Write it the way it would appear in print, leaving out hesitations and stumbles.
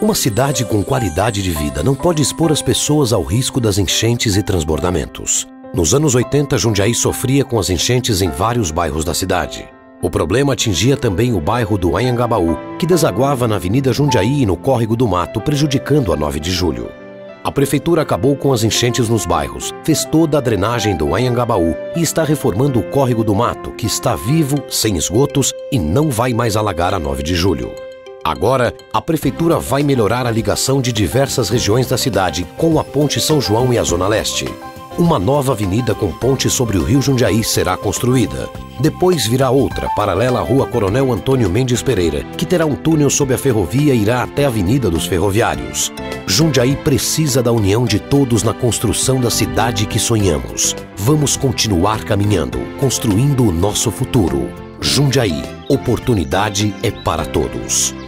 Uma cidade com qualidade de vida não pode expor as pessoas ao risco das enchentes e transbordamentos. Nos anos 80, Jundiaí sofria com as enchentes em vários bairros da cidade. O problema atingia também o bairro do Anhangabaú, que desaguava na Avenida Jundiaí e no Córrego do Mato, prejudicando a 9 de julho. A prefeitura acabou com as enchentes nos bairros, fez toda a drenagem do Anhangabaú e está reformando o Córrego do Mato, que está vivo, sem esgotos e não vai mais alagar a 9 de julho. Agora, a prefeitura vai melhorar a ligação de diversas regiões da cidade com a Ponte São João e a Zona Leste. Uma nova avenida com ponte sobre o rio Jundiaí será construída. Depois virá outra, paralela à Rua Coronel Antônio Mendes Pereira, que terá um túnel sob a ferrovia e irá até a Avenida dos Ferroviários. Jundiaí precisa da união de todos na construção da cidade que sonhamos. Vamos continuar caminhando, construindo o nosso futuro. Jundiaí, oportunidade é para todos.